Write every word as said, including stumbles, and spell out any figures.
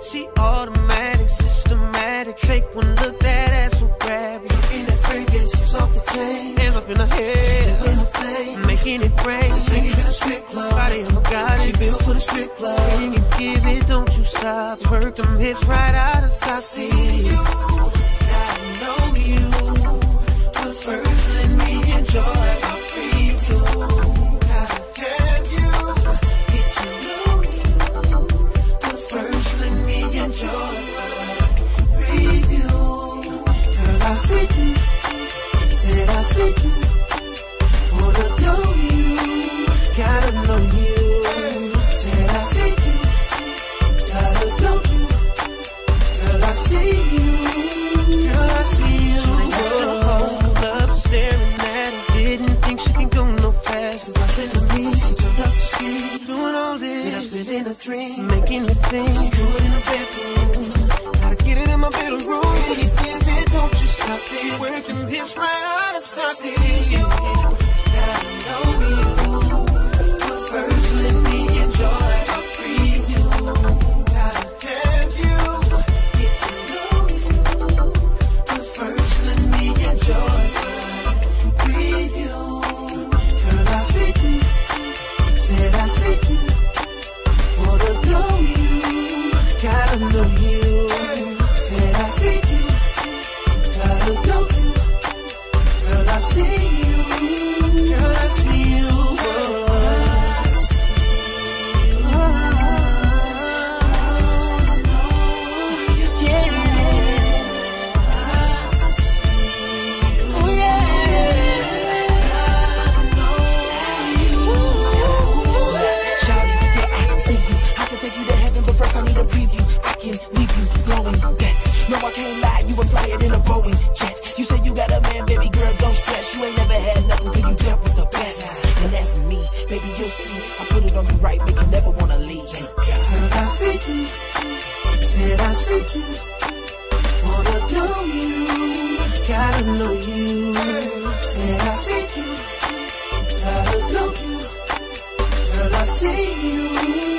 She automatic, systematic. Take one look, that ass so grab it. In that fragrance, she's off the chain. Hands up in her head, in her face, making it rain. Singing in a strip club, body of a goddess. She built for the strip club. When you give it, don't you stop. Twerk them hips right out of sight. See you, gotta know you. But first, let me enjoy my preview. Gotta have you, get to know you. But first, let me enjoy my preview. Girl, I see you, said I see you. Wanna know you, gotta know you. Said I see you, gotta know you. Girl, I see you, girl, I see you. She got the whole club staring at her. Didn't think she can go no faster. I said to me, she turned up the speed. Doing all this, and I spit in a dream. Making the thing, she do it in the bedroom. Gotta get it in my bedroom. When you give it, don't you stop it. Work them hips right out of sight. See you, gotta know you. But first, let me enjoy my preview. Gotta have you, get to know you. But first, let me enjoy my preview. Girl, I see you, said I see you. Wanna know you, gotta know you. Said I see you, gotta know you. Girl, I see you, girl, I see you. You ain't never had nothing till you dealt with the best. And that's me, baby, you'll see. I put it on you right, make you never wanna leave. Girl, I see you, said I see you. Wanna know you, gotta know you. Said I see you, gotta know you. Girl, I see you.